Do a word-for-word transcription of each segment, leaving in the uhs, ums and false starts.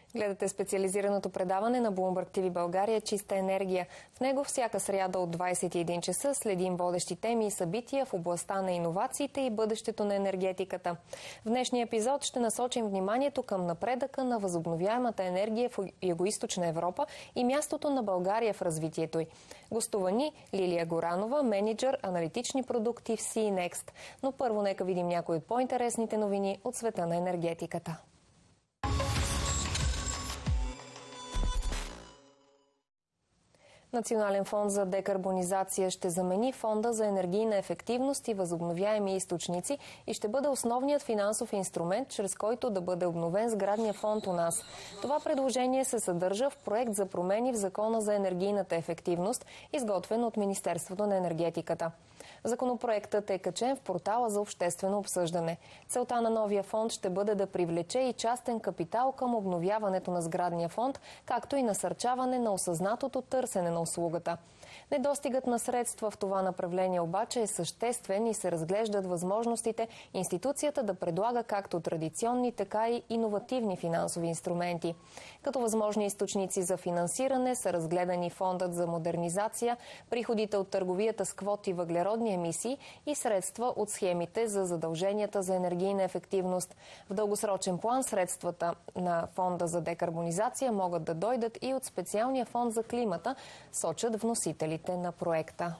Гледате специализираното предаване на Bloomberg ти ви България «Чиста енергия». В него всяка сряда от двадесет и един часа следим водещи теми и събития в областта на иновациите и бъдещето на енергетиката. В днешния епизод ще насочим вниманието към напредъка на възобновяемата енергия в Югоизточна Европа и мястото на България в развитието й. Гостува ни Лилия Горанова, менеджер аналитични продукти в Си Некст. Но първо нека видим някои от по-интересните новини от света на енергетиката. Национален фонд за декарбонизация ще замени Фонда за енергийна ефективност и възобновяеми източници и ще бъде основният финансов инструмент, чрез който да бъде обновен сградния фонд у нас. Това предложение се съдържа в проект за промени в Закона за енергийната ефективност, изготвен от Министерството на енергетиката. Законопроектът е качен в портала за обществено обсъждане. Целта на новия фонд ще бъде да привлече и частен капитал към обновяването на сградния фонд, както и насърчаване на осъзнатото търсене на услугата. Недостигът на средства в това направление обаче е съществен и се разглеждат възможностите институцията да предлага както традиционни, така и иновативни финансови инструменти. Като възможни източници за финансиране са разгледани Фондът за модернизация, приходите от търговията с квоти въглеродни емисии и средства от схемите за задълженията за енергийна ефективност. В дългосрочен план средствата на Фонда за декарбонизация могат да дойдат и от специалния фонд за климата, сочат вносителите на проекта.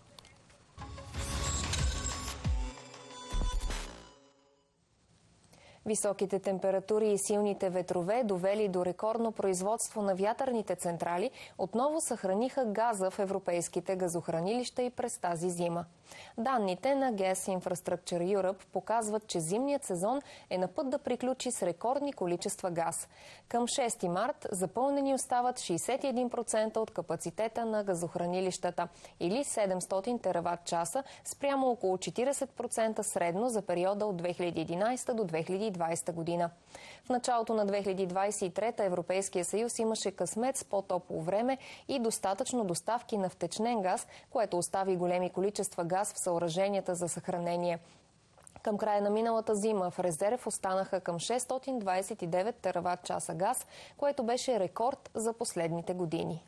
Високите температури и силните ветрове, довели до рекордно производство на вятърните централи, отново съхраниха газа в европейските газохранилища и през тази зима. Данните на Gas Infrastructure Europe показват, че зимният сезон е на път да приключи с рекордни количества газ. Към шести март запълнени остават шейсет и един процента от капацитета на газохранилищата или седемстотин терават часа спрямо около четиридесет процента средно за периода от две хиляди и единадесета до две хиляди и двадесета година. В началото на две хиляди двадесет и трета Европейския съюз имаше късмет с по-топло време и достатъчно доставки на втечнен газ, което остави големи количества газ в съоръженията за съхранение. Към края на миналата зима в резерв останаха към шестстотин двадесет и девет терават часа газ, което беше рекорд за последните години.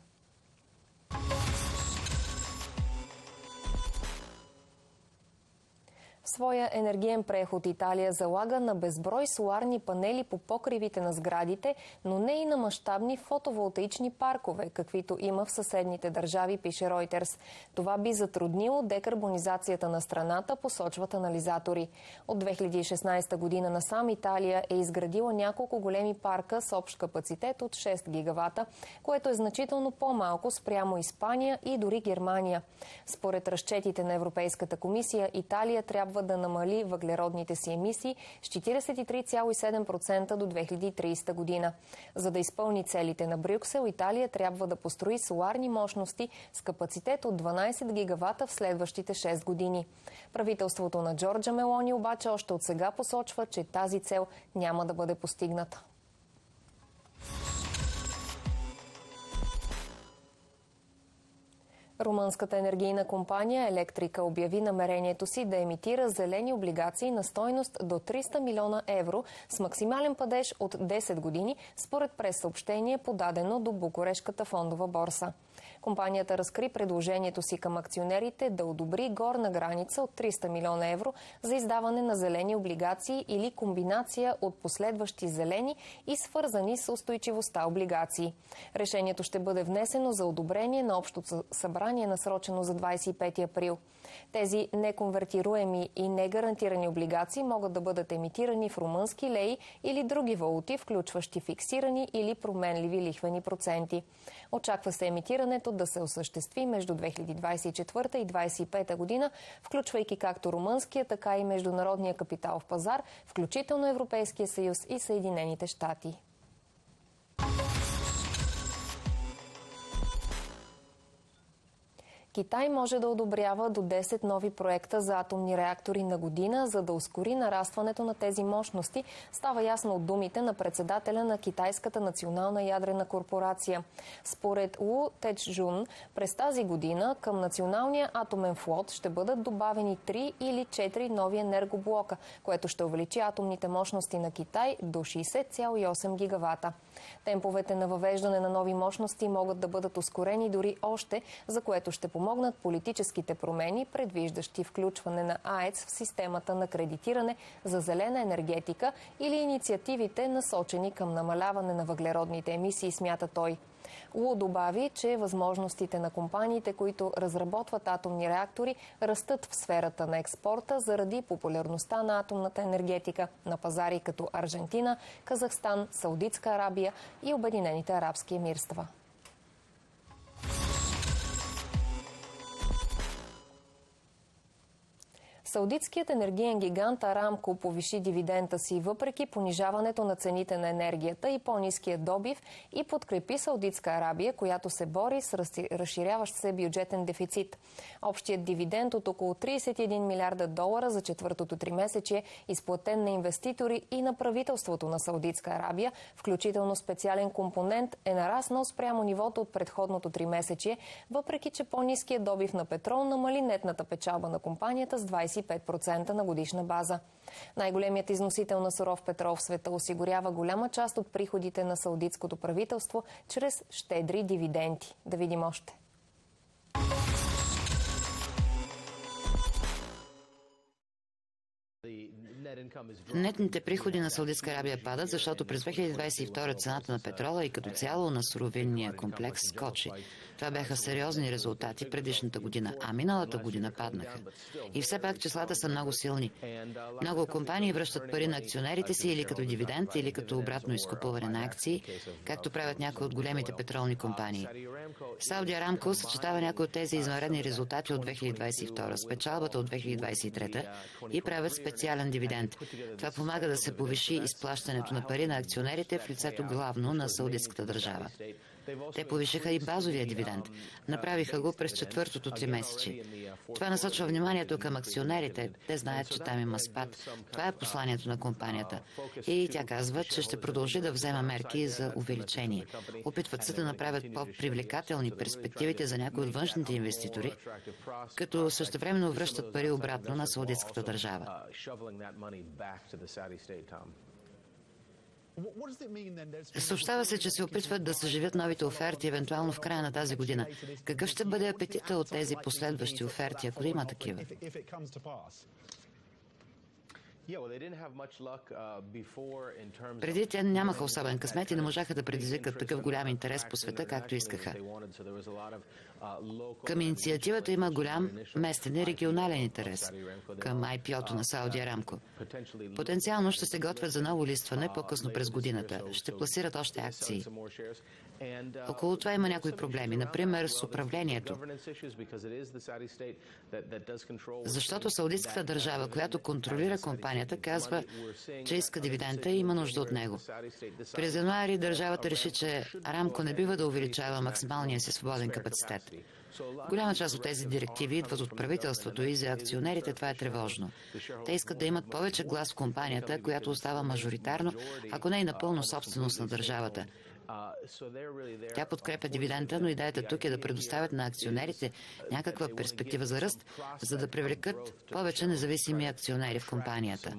В своя енергиен преход Италия залага на безброй соларни панели по покривите на сградите, но не и на мащабни фотоволтаични паркове, каквито има в съседните държави, пише Reuters. Това би затруднило декарбонизацията на страната, посочват анализатори. От две хиляди и шестнадесета година насам Италия е изградила няколко големи парка с общ капацитет от шест гигавата, което е значително по-малко спрямо Испания и дори Германия. Според разчетите на Европейската комисия, Италия трябва да намали въглеродните си емисии с четиридесет и три цяло и седем процента до две хиляди и тридесета година. За да изпълни целите на Брюксел, Италия трябва да построи соларни мощности с капацитет от дванадесет гигавата в следващите шест години. Правителството на Джорджа Мелони обаче още от сега посочва, че тази цел няма да бъде постигната. Румънската енергийна компания Електрика обяви намерението си да емитира зелени облигации на стойност до триста милиона евро с максимален падеж от десет години, според прессъобщение, подадено до Букурешката фондова борса. Компанията разкри предложението си към акционерите да одобри горна граница от триста милиона евро за издаване на зелени облигации или комбинация от последващи зелени и свързани с устойчивостта облигации. Решението ще бъде внесено за одобрение на Общото събрание, насрочено за двадесет и пети април. Тези неконвертируеми и негарантирани облигации могат да бъдат емитирани в румънски леи или други валути, включващи фиксирани или променливи лихвени проценти. Очаква се емитирането да се осъществи между две хиляди двадесет и четвърта и двадесет и пета година, включвайки както румънския, така и международния капиталов пазар, включително Европейския съюз и Съединените щати. Китай може да одобрява до десет нови проекта за атомни реактори на година, за да ускори нарастването на тези мощности, става ясно от думите на председателя на Китайската национална ядрена корпорация. Според Лу Течжун, през тази година към националния атомен флот ще бъдат добавени три или четири нови енергоблока, което ще увеличи атомните мощности на Китай до шейсет цяло и осем гигавата. Темповете на въвеждане на нови мощности могат да бъдат ускорени дори още, за което ще помогнат политическите промени, предвиждащи включване на АЕЦ в системата на кредитиране за зелена енергетика или инициативите, насочени към намаляване на въглеродните емисии, смята той. Лу добави, че възможностите на компаниите, които разработват атомни реактори, растат в сферата на експорта заради популярността на атомната енергетика на пазари като Аржентина, Казахстан, Саудитска Арабия и Обединените арабски емирства. Саудитският енергиен гигант Арамко повиши дивидента си въпреки понижаването на цените на енергията и по-ниския добив и подкрепи Саудитска Арабия, която се бори с разширяващ се бюджетен дефицит. Общият дивидент от около трийсет и един милиарда долара за четвъртото тримесечие, изплатен на инвеститори и на правителството на Саудитска Арабия, включително специален компонент, е нараснал спрямо нивото от предходното тримесечие, въпреки че по-ниският добив на петрол намали нетната печалба на компанията с двайсет и пет процента на годишна база. Най-големият износител на суров петрол в света осигурява голяма част от приходите на саудитското правителство чрез щедри дивиденти. Да видим още. Нетните приходи на Саудитска Арабия падат, защото през две хиляди двайсет и втора цената на петрола и като цяло на суровинния комплекс скочи. Това бяха сериозни резултати предишната година, а миналата година паднаха. И все пак числата са много силни. Много компании връщат пари на акционерите си или като дивиденд, или като обратно изкупуване на акции, както правят някои от големите петролни компании. Сауди Арамко съчетава някои от тези извънредни резултати от две хиляди двайсет и втора с печалбата от две хиляди двайсет и трета и правят специален дивиденд. Това помага да се повиши изплащането на пари на акционерите в лицето главно на саудитската държава. Те повишиха и базовия дивиденд. Направиха го през четвъртото тримесечие. Това насочва вниманието към акционерите. Те знаят, че там има спад. Това е посланието на компанията. И тя казва, че ще продължи да взема мерки за увеличение. Опитват се да направят по-привлекателни перспективите за някои от външните инвеститори, като същевременно връщат пари обратно на саудитската държава. Съобщава се, че се опитват да съживят новите оферти, евентуално в края на тази година. Какъв ще бъде апетита от тези последващи оферти, ако има такива? Преди те нямаха особен късмет и не можаха да предизвикат такъв голям интерес по света, както искаха. Към инициативата има голям местен и регионален интерес към ай пи о-то на Сауди Арамко. Потенциално ще се готвят за ново листване по-късно през годината. Ще пласират още акции. Около това има някои проблеми, например с управлението. Защото саудитската държава, която контролира компанията, казва, че иска дивидента и има нужда от него. През януари държавата реши, че Арамко не бива да увеличава максималния си свободен капацитет. Голяма част от тези директиви идват от правителството и за акционерите това е тревожно. Те искат да имат повече глас в компанията, която остава мажоритарно, ако не и напълно собственост на държавата. Тя подкрепя дивидента, но идеята тук е да предоставят на акционерите някаква перспектива за ръст, за да привлекат повече независими акционери в компанията.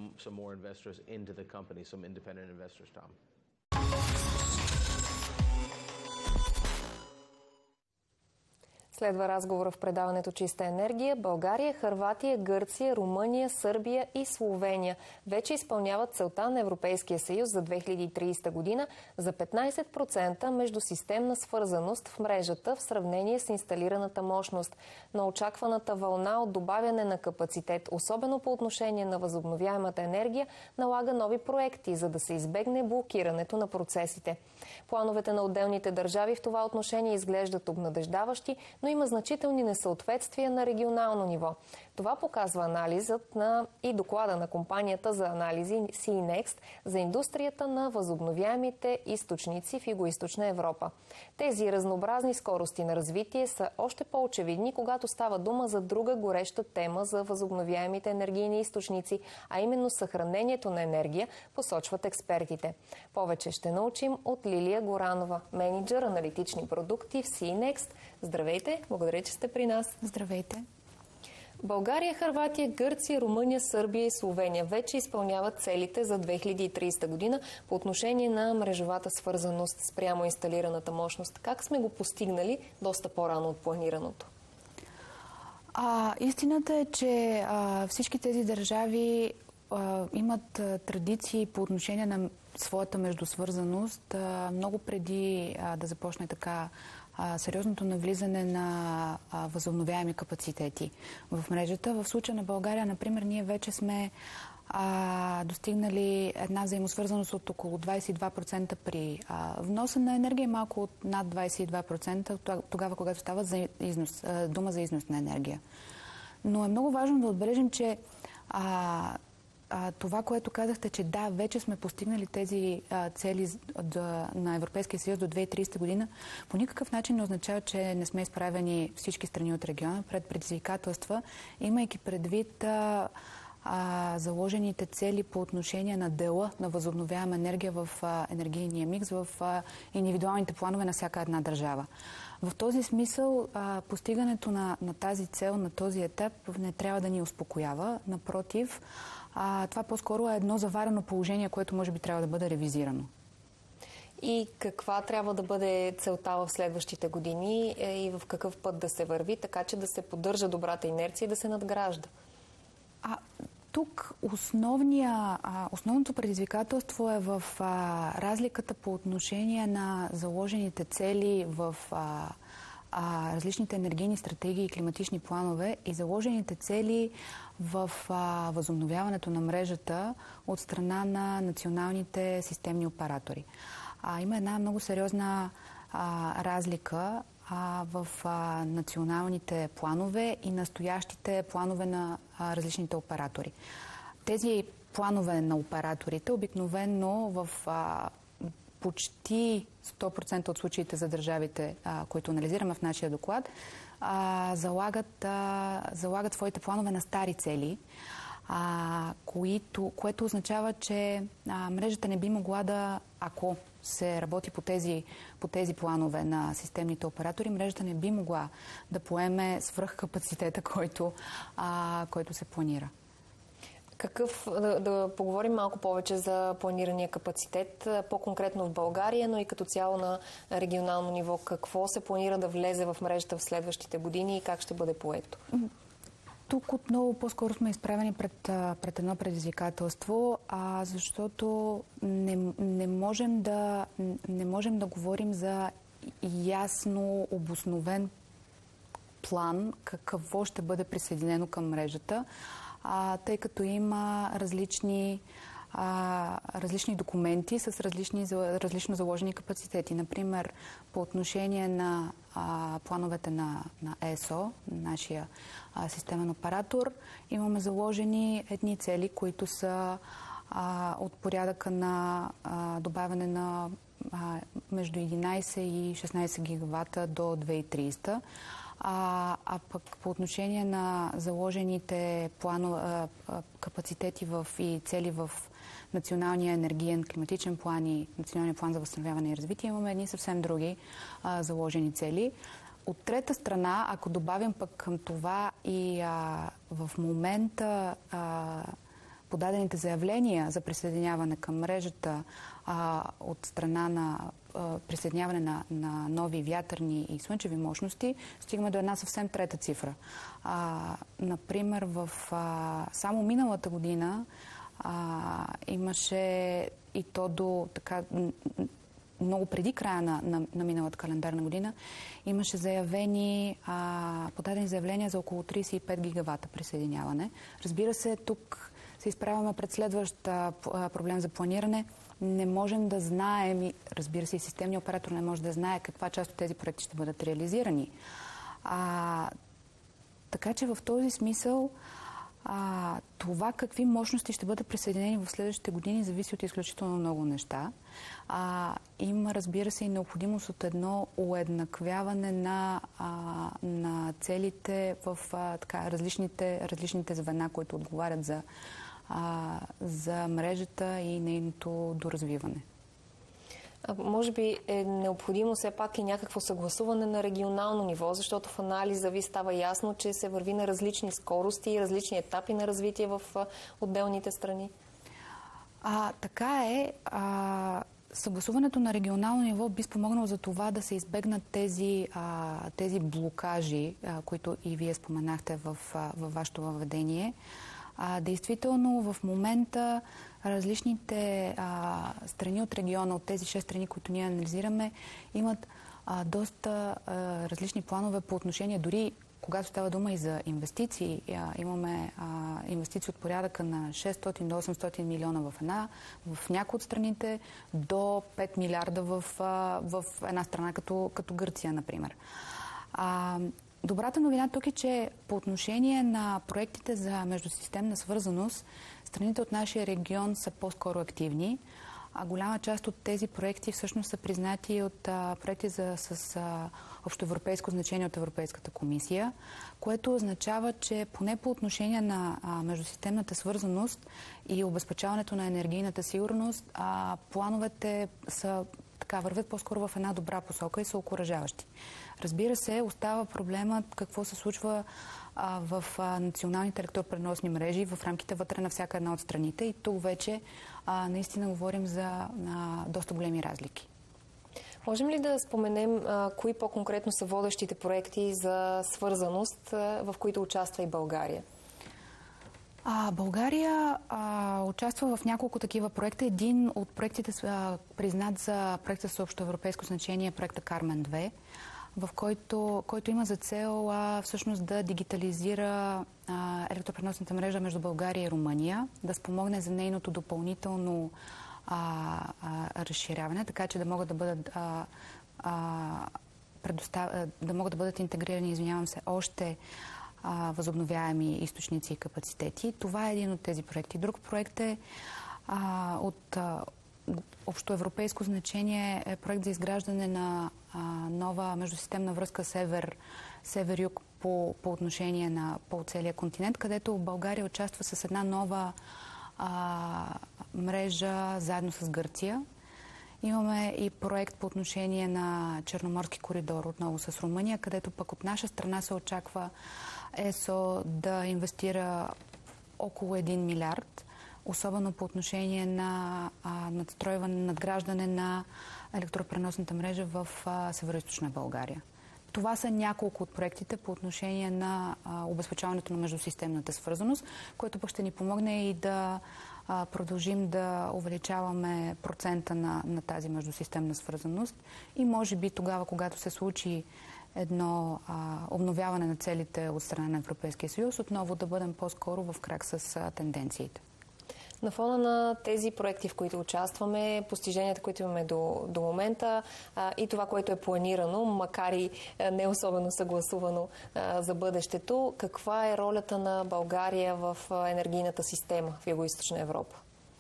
Следва разговора в предаването Чиста енергия. България, Хърватия, Гърция, Румъния, Сърбия и Словения вече изпълняват целта на Европейския съюз за две хиляди и тридесета година за петнайсет процента междусистемна свързаност в мрежата в сравнение с инсталираната мощност. На очакваната вълна от добавяне на капацитет, особено по отношение на възобновяемата енергия, налага нови проекти, за да се избегне блокирането на процесите. Плановете на отделните държави в това отношение изглеждат обнадеждаващи, но има значителни несъответствия на регионално ниво. Това показва анализът на и доклада на компанията за анализи Си Некст за индустрията на възобновяемите източници в Югоизточна Европа. Тези разнообразни скорости на развитие са още по-очевидни, когато става дума за друга гореща тема за възобновяемите енергийни източници, а именно съхранението на енергия, посочват експертите. Повече ще научим от Лилия Горанова, менеджер аналитични продукти в Си Некст. Здравейте, благодаря, че сте при нас. Здравейте. България, Хърватия, Гърция, Румъния, Сърбия и Словения вече изпълняват целите за две хиляди и тридесета година по отношение на мрежовата свързаност спрямо инсталираната мощност. Как сме го постигнали доста по-рано от планираното? А, истината е, че а, всички тези държави а, имат а, традиции по отношение на своята междусвързаност а, много преди а, да започне така сериозното навлизане на а, възобновяеми капацитети в мрежата. В случая на България, например, ние вече сме а, достигнали една взаимосвързаност от около двадесет и два процента при а, вноса на енергия и малко от над двадесет и два процента тогава, когато става за износ, а, дума за износ на енергия. Но е много важно да отбележим, че а, А, това, което казахте, че да, вече сме постигнали тези а, цели да, на Европейския съюз до две хиляди и тридесета година, по никакъв начин не означава, че не сме изправени всички страни от региона пред предизвикателства, имайки предвид а, а, заложените цели по отношение на дела на възобновяема енергия в а, енергийния микс, в а, индивидуалните планове на всяка една държава. В този смисъл, а, постигането на, на тази цел, на този етап не трябва да ни успокоява. Напротив, а, това по-скоро е едно заварено положение, което може би трябва да бъде ревизирано. И каква трябва да бъде целта в следващите години и в какъв път да се върви, така че да се поддържа добрата инерция и да се надгражда? А, тук основния, а, основното предизвикателство е в а, разликата по отношение на заложените цели в а, а, различните енергийни стратегии и климатични планове и заложените цели в а, възобновяването на мрежата от страна на националните системни оператори. А, има една много сериозна а, разлика а, в а, националните планове и настоящите планове на а, различните оператори. Тези планове на операторите обикновено в а, почти сто процента от случаите за държавите, а, които анализираме в нашия доклад, а, залагат, а, залагат своите планове на стари цели, а, които, което означава, че а, мрежата не би могла да, ако се работи по тези, по тези планове на системните оператори, мрежата не би могла да поеме свръхкапацитета, който, а, който се планира. Какъв, да, да поговорим малко повече за планирания капацитет, по-конкретно в България, но и като цяло на регионално ниво. Какво се планира да влезе в мрежата в следващите години и как ще бъде поето? Тук отново по-скоро сме изправени пред, пред едно предизвикателство, а, защото не, не, можем да, не можем да говорим за ясно обосновен план какво ще бъде присъединено към мрежата, а, тъй като има различни, а, различни документи с различни, различно заложени капацитети. Например, по отношение на а, плановете на, на ЕСО, нашия а, системен оператор, имаме заложени едни цели, които са а, от порядъка на а, добавяне на а, между единадесет и шестнадесет гигавата до две хиляди и тридесета. А, а пък по отношение на заложените планове, а, а, капацитети в, и цели в националния енергиен климатичен план и националния план за възстановяване и развитие, имаме едни съвсем други а, заложени цели. От трета страна, ако добавим пък към това и а, в момента а, подадените заявления за присъединяване към мрежата а, от страна на а, присъединяване на, на нови вятърни и слънчеви мощности, стигаме до една съвсем трета цифра. А, например, в а, само миналата година а, имаше и то до така много преди края на, на, на миналата календарна година, имаше заявени, а, подадени заявления за около тридесет и пет гигавата присъединяване. Разбира се, тук се изправяме пред следващ а, проблем за планиране. Не можем да знаем, и, разбира се, и системният оператор не може да знае каква част от тези проекти ще бъдат реализирани. А, Така че в този смисъл а, това какви мощности ще бъдат присъединени в следващите години зависи от изключително много неща. А, има, разбира се, и необходимост от едно уеднаквяване на, а, на целите в а, така, различните, различните звена, които отговарят за, а, за мрежата и нейното доразвиване. А, може би е необходимо все пак и някакво съгласуване на регионално ниво, защото в анализа ви става ясно, че се върви на различни скорости и различни етапи на развитие в а, отделните страни. А, така е. А, съгласуването на регионално ниво би спомогнало за това да се избегнат тези, а, тези блокажи, а, които и вие споменахте в, а, във вашето въведение. А, действително в момента различните а, страни от региона, от тези шест страни, които ние анализираме, имат а, доста а, различни планове по отношение, дори когато става дума и за инвестиции. А, имаме а, инвестиции от порядъка на шестстотин до осемстотин милиона в една, в някои от страните, до пет милиарда в, а, в една страна като, като Гърция, например. А, Добрата новина тук е, че по отношение на проектите за междусистемна свързаност, страните от нашия регион са по-скоро активни, а голяма част от тези проекти всъщност са признати от а, проекти за, с а, общоевропейско значение от Европейската комисия, което означава, че поне по отношение на а, междусистемната свързаност и обезпечаването на енергийната сигурност, а, плановете са така, вървят по-скоро в една добра посока и са окуражаващи. Разбира се, остава проблемът какво се случва а, в а, националните електропреносни мрежи в рамките вътре на всяка една от страните и тук вече а, наистина говорим за а, доста големи разлики. Можем ли да споменем а, кои по-конкретно са водещите проекти за свързаност, а, в които участва и България? А, България а, участва в няколко такива проекта. Един от проектите, а, признат за проекта с общоевропейско значение, е проекта Кармен две, в който, който има за цел а, всъщност да дигитализира а, електропреносната мрежа между България и Румъния, да спомогне за нейното допълнително а, а, разширяване, така че да могат да бъдат а, а, предостав... да могат да бъдат интегрирани, извинявам се, още а, възобновяеми източници и капацитети. Това е един от тези проекти. Друг проект е а, от а, общоевропейско значение е проект за изграждане на а, нова междусистемна връзка север, север-юг по, по отношение на по целия континент, където България участва с една нова а, мрежа заедно с Гърция. Имаме и проект по отношение на Черноморски коридор, отново с Румъния, където пък от наша страна се очаква ЕСО да инвестира около един милиард, особено по отношение на а, надстройване, надграждане на електропреносната мрежа в североизточна България. Това са няколко от проектите по отношение на а, обезпечаването на междусистемната свързаност, което пък ще ни помогне и да а, продължим да увеличаваме процента на, на тази междусистемна свързаност и може би тогава, когато се случи едно а, обновяване на целите от страна на Европейския съюз, отново да бъдем по-скоро в крак с а, тенденциите. На фона на тези проекти, в които участваме, постиженията, които имаме до, до момента а, и това, което е планирано, макар и не особено съгласувано а, за бъдещето, каква е ролята на България в енергийната система в Югоизточна Европа?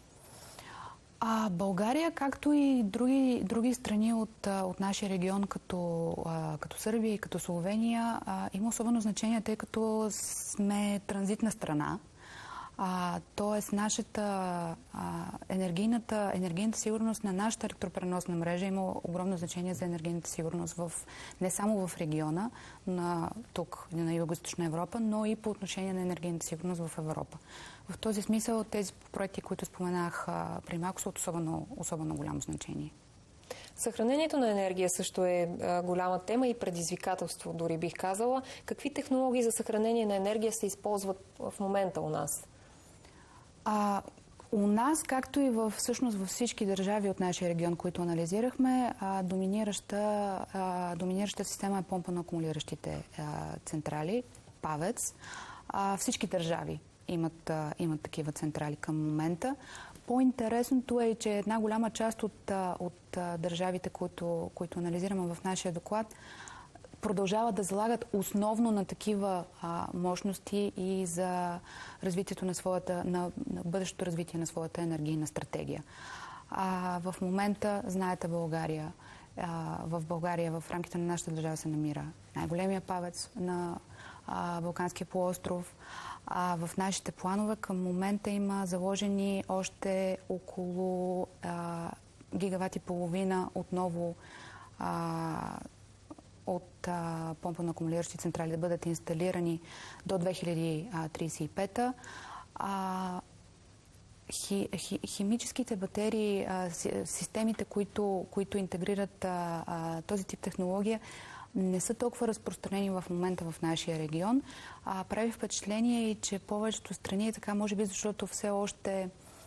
А България, както и други, други страни от, от нашия регион, като, като Сърбия и като Словения, има особено значение, тъй като сме транзитна страна. А, тоест, нашата а, енергийната, енергийната сигурност на нашата електропреносна мрежа има огромно значение за енергийната сигурност в, не само в региона, на, тук, на Югоизточна Европа, но и по отношение на енергийната сигурност в Европа. В този смисъл тези проекти, които споменах а, при малко, са от особено, особено голямо значение. Съхранението на енергия също е а, голяма тема и предизвикателство, дори бих казала. Какви технологии за съхранение на енергия се използват в момента у нас? А, у нас, както и в, всъщност във всички държави от нашия регион, които анализирахме, а, доминираща, а, доминираща система е помпа на акумулиращите а, централи, ПАВЕЦ. А, всички държави имат, а, имат такива централи към момента. По-интересното е, че една голяма част от, от а, държавите, които, които анализираме в нашия доклад, продължават да залагат основно на такива а, мощности и за развитието на своята, на, на бъдещото развитие на своята енергийна стратегия. А, в момента, знаете, България, а, в България, в рамките на нашата държава се намира най-големия павец на а, Балканския полуостров. А, в нашите планове към момента има заложени още около а, гигават и половина отново а, от а, помпено-акумулиращи централи да бъдат инсталирани до две хиляди тридесет и пета. А, хи, хи, химическите батерии, а, системите, които, които интегрират а, а, този тип технология, не са толкова разпространени в момента в нашия регион. А, прави впечатление и, че повечето страни е така, може би защото все още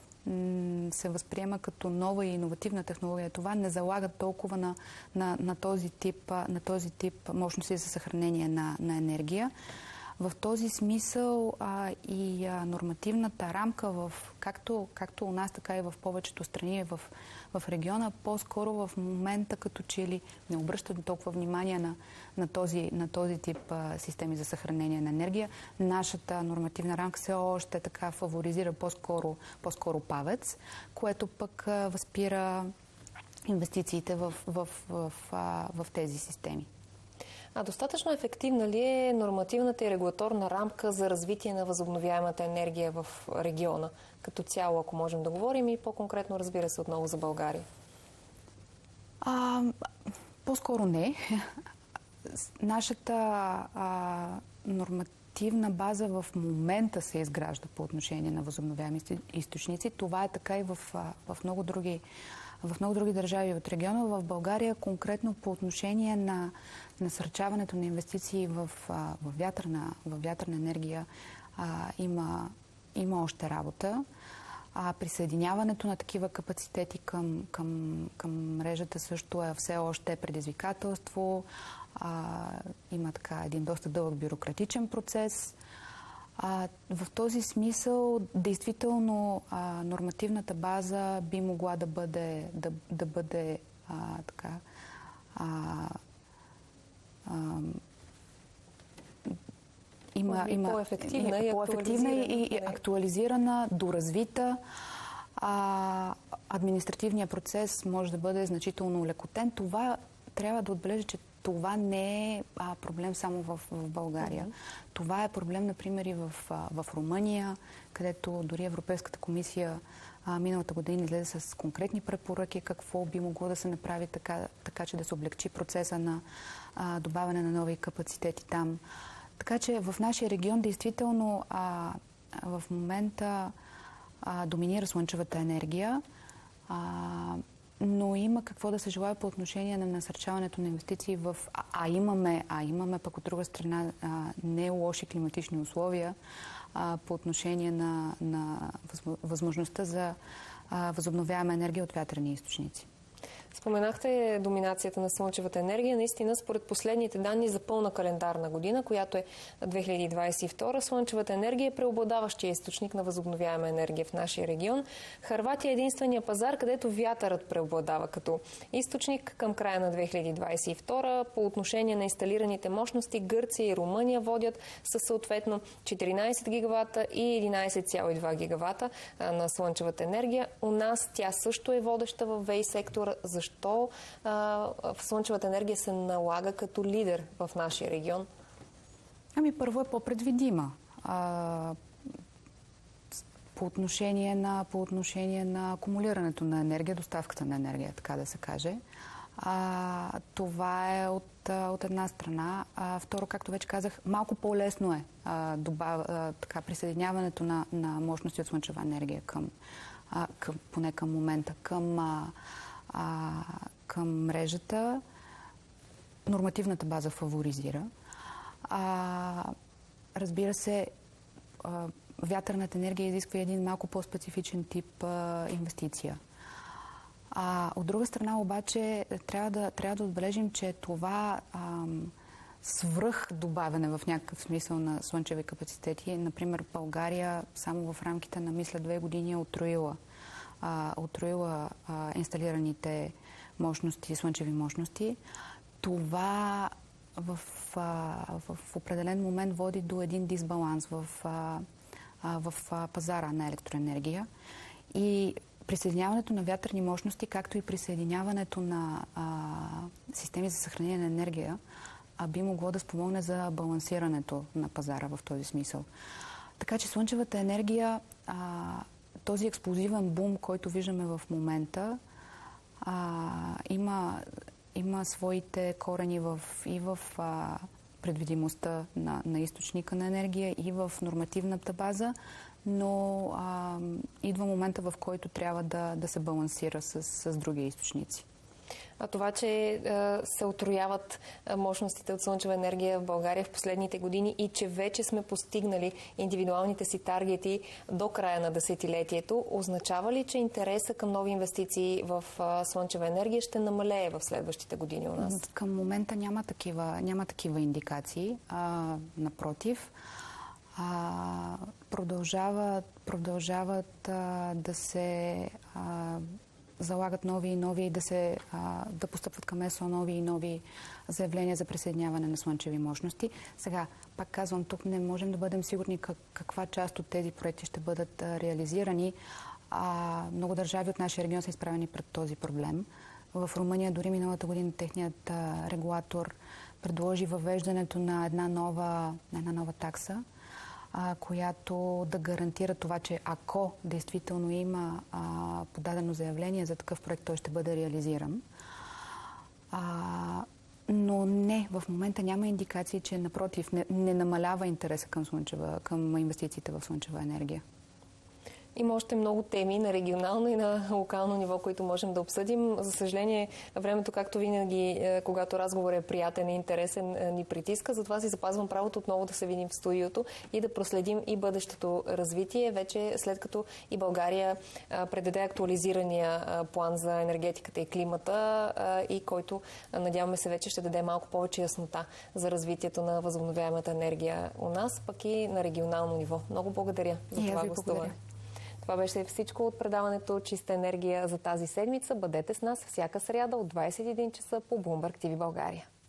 се възприема като нова и иновативна технология. Това не залага толкова на, на, на, този, тип, на този тип мощности за съхранение на, на енергия. В този смисъл а, и а, нормативната рамка, в, както, както у нас, така и в повечето страни в, в региона, по-скоро в момента като че ли не обръщат толкова внимание на, на, този, на този тип а, системи за съхранение на енергия. Нашата нормативна рамка все още така фаворизира по-скоро, по-скоро павец, което пък а, възпира инвестициите в, в, в, в, в тези системи. А достатъчно ефективна ли е нормативната и регулаторна рамка за развитие на възобновяемата енергия в региона като цяло, ако можем да говорим, и по-конкретно, разбира се, отново за България? А, по-скоро не. Нашата а, нормативна база в момента се изгражда по отношение на възобновяеми източници. Това е така и в, в много други В много други държави от региона. В България конкретно по отношение на насърчаването на инвестиции в, в, вятърна, в вятърна енергия а, има, има още работа. А присъединяването на такива капацитети към, към, към мрежата също е все още предизвикателство. А, има така един доста дълъг бюрократичен процес. А, в този смисъл, действително, а, нормативната база би могла да бъде, да, да бъде а, така, а, а, има, има, по-ефективна, и, и, по-ефективна и, и актуализирана, доразвита. А, административният процес може да бъде значително улекотен. Това трябва да отбележа, че това не е а, проблем само в, в България. Mm-hmm. Това е проблем, например, и в, в Румъния, където дори Европейската комисия а, миналата година излезе с конкретни препоръки какво би могло да се направи така, така че да се облегчи процеса на а, добавяне на нови капацитети там. Така че в нашия регион действително а, в момента а, доминира слънчевата енергия. А, но има какво да се желая по отношение на насърчаването на инвестиции в... А, а, имаме, а имаме пък от друга страна а, не лоши климатични условия а, по отношение на, на възможността за а, възобновяема енергия от вятърни източници. Споменахте доминацията на слънчевата енергия. Наистина, според последните данни за пълна календарна година, която е две хиляди двадесет и втора, слънчевата енергия е преобладаващия източник на възобновяема енергия в нашия регион. Хърватия е единствения пазар, където вятърът преобладава като източник. Към края на две хиляди двадесет и втора по отношение на инсталираните мощности Гърция и Румъния водят със съответно четиринадесет гигавата и единадесет цяло и две гигавата на слънчевата енергия. У нас тя също е водеща в ВЕИ сектора. Защо а, слънчевата енергия се налага като лидер в нашия регион? Ами първо е по-предвидима. А, по, отношение на, по отношение на акумулирането на енергия, доставката на енергия, така да се каже. А, това е от, от една страна. А, второ, както вече казах, малко по-лесно е а, добав, а, така, присъединяването на, на мощности от слънчева енергия към, а, към, поне към момента, към а, А, към мрежата. Нормативната база фаворизира. А, разбира се, а, вятърната енергия изисква един малко по-специфичен тип а, инвестиция. А, от друга страна обаче трябва да, трябва да отбележим, че това а, свръх добавяне в някакъв смисъл на слънчеви капацитети, например България само в рамките на мисля две години е отроила отроила а, инсталираните мощности, слънчеви мощности. Това в, в, в определен момент води до един дисбаланс в, в пазара на електроенергия. И присъединяването на вятърни мощности, както и присъединяването на а, системи за съхранение на енергия, а, би могло да спомогне за балансирането на пазара в този смисъл. Така че слънчевата енергия, а, този експлозивен бум, който виждаме в момента, а, има, има своите корени в, и в а, предвидимостта на, на източника на енергия, и в нормативната база, но а, идва момента, в който трябва да, да се балансира с, с други източници. А това, че а, се отрояват а, мощностите от слънчева енергия в България в последните години и че вече сме постигнали индивидуалните си таргети до края на десетилетието, означава ли, че интереса към нови инвестиции в а, слънчева енергия ще намалее в следващите години у нас? Към момента няма такива, няма такива индикации. А, напротив, а, продължават, продължават а, да се а, залагат нови и нови, да се а, да постъпват към ЕСО нови и нови заявления за присъединяване на слънчеви мощности. Сега, пак казвам, тук не можем да бъдем сигурни как, каква част от тези проекти ще бъдат а, реализирани. А, много държави от нашия регион са изправени пред този проблем. В Румъния дори миналата година техният а, регулатор предложи въвеждането на една нова, на една нова такса, а, която да гарантира това, че ако действително има а, подадено заявление за такъв проект, той ще бъде реализиран. А, но не, в момента няма индикации, че напротив не, не намалява интереса към, слънчева, към инвестициите в слънчева енергия. Има още много теми на регионално и на локално ниво, които можем да обсъдим. За съжаление, времето, както винаги, когато разговор е приятен и интересен, ни притиска. Затова си запазвам правото отново да се видим в студиото и да проследим и бъдещето развитие, вече след като и България предаде актуализирания план за енергетиката и климата и който, надяваме се, вече ще даде малко повече яснота за развитието на възобновяемата енергия у нас, пък и на регионално ниво. Много благодаря за и това гостуване. Това беше всичко от предаването Чиста енергия за тази седмица. Бъдете с нас всяка сряда от двадесет и един часа по Bloomberg ти ви България.